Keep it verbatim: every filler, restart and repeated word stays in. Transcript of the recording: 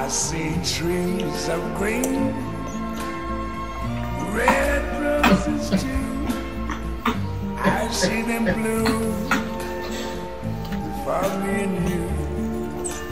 I see trees of green, red roses too. I see them bloom for me and you.